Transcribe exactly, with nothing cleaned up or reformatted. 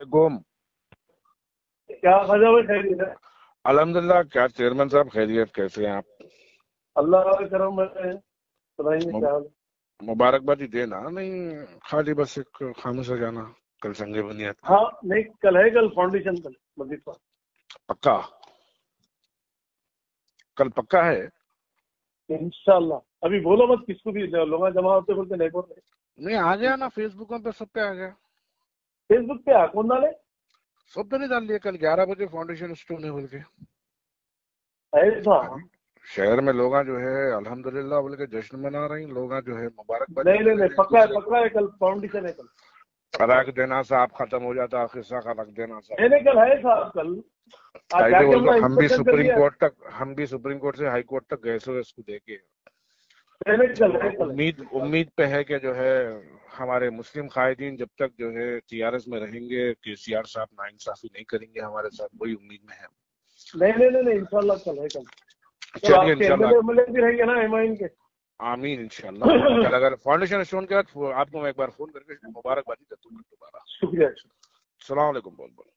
गोम کیا خزا میں خیریت ہے؟ الحمدللہ. کیا چیئرمین صاحب خیریت؟ کیسے ہیں آپ؟ اللہ کا کرم ہے. بتائیے کیا حال ہے؟ مبارکبادی دینا نہیں خالی بس ایک خاموش ہو جانا. کل سنگے بنیاد ہاں نہیں کل ہے، کل فاؤنڈیشن کل مزید پر پکا، کل پکا ہے انشاءاللہ. ابھی بولو مت کس کو بھی، لوگ جمع ہوتے بولتے نہیں بول رہے. نہیں آ گیا نا، فیس بکوں پہ سب پہ آ گیا. فیس بک پہ کون ڈالے؟ سب پہ نہیں ڈال دیا. کل گیارہ بجے فاؤنڈیشن اسٹون ہے بول کے ایسا؟ شہر میں لوگ جو ہے الحمدللہ بول کے جشن منا رہے ہیں. لوگ جو ہے مبارکبادی نہیں نہیں نہیں پکا ہے، پکا ہے، کل فاؤنڈیشن ہے. کل رکھ دینا صاحب ختم ہو جاتا قصہ کا. رکھ دینا نہیں صاحب. نہیں کل ہے صاحب. کل آج جا ایسے کے بول ہم تو ہم بھی انسپیکشن کر سپریم لیا. کورٹ تک ہم بھی سپریم کورٹ سے ہائی کورٹ تک گئے سو اس کو دیکھے. نہیں نہیں کل ہے، کل ہے. امید امید پہ ہے کہ جو ہے ہمارے مسلم قائدین جب تک جو ہے ٹی آر ایس میں رہیں گے کہ سی آر صاحب ناانصافی نہیں کریں گے ہمارے ساتھ. وہی امید میں ہے. نہیں نہیں نہیں ان شاء اللہ کل ہے. کل چلیے آپ کے ایم ایل انشاءاللہ. اے ایم ایل اے بھی رہیں گے نا ایم آئی کے. آمین انشاءاللہ. اگر فاؤنڈیشن اسٹون کے بعد آپ کو میں ایک بار فون کر کے مبارکبادی دیتا ہوں دوبارہ. شکریہ. السلام علیکم. بول بول